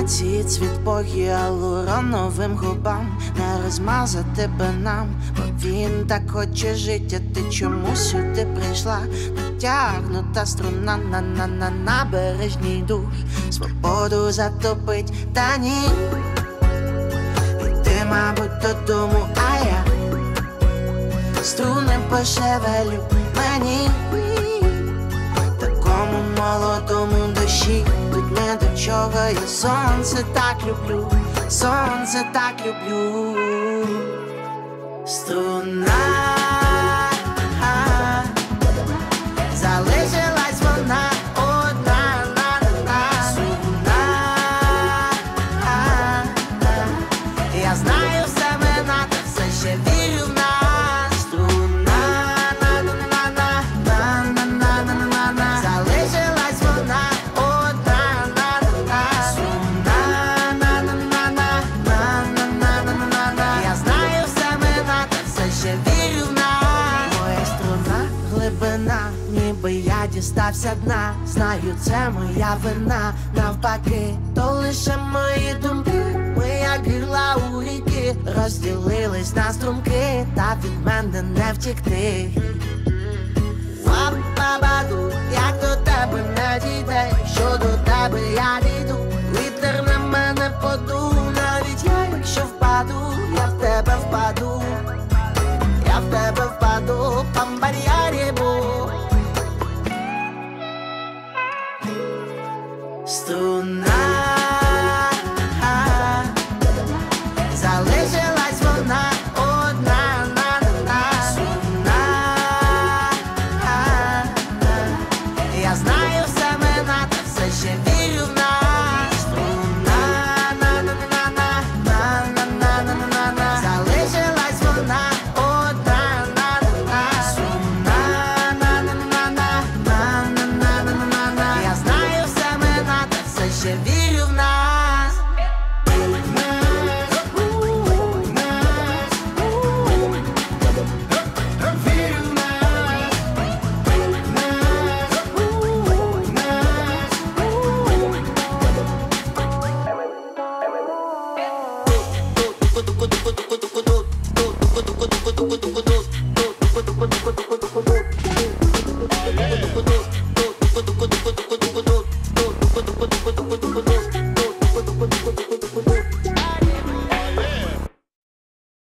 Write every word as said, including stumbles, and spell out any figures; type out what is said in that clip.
ці цвіт по гіалуроновим губам, не розмазати би нам, бо він так хоче життя. Ти чому сюди прийшла? Натягнута струна на на на набережній душ, свободу затопить, та ні. І ти, мабуть, додому, а я струни пошевелю мені. Такому молодому душі тут не до чого. Я сонце так люблю, сонце так люблю. Струна, залишилась вона одна, на-на-на. Струна, я знаю все мене, та все ще вірю в нас. Струна, на-на-на-на-на-на-на-на-на-на. Залишилась вона одна, на-на-на. Струна, на-на-на-на-на-на-на-на-на. Я знаю все мене, та все ще вірю в нас. Моя струна, глибина, ніби я дістався дна. Знаю, це моя вина, навпаки, то лише мої думки. Ми як гірла у ріки, розділились на струмки, та від мене не втікти. Бабаду, як до тебе не дійде, що до тебе я дійду. Вітер на мене подув, навіть я, якщо впаду, я в тебе впаду, я в тебе впаду, памбар'ярібу. Струна, залишилась вона одна, на-на-на. Струна, я знаю все мене, та все ще вірю в нас. Струна, на-на-на-на-на-на-на-на-на-на. Залишилась вона одна, на-на-на. Струна, на-на-на-на-на-на-на-на-на. Я знаю все мене, та все ще вірю в нас. Good, good, good, good, good, good, good, good, good, good, good, good, good, good.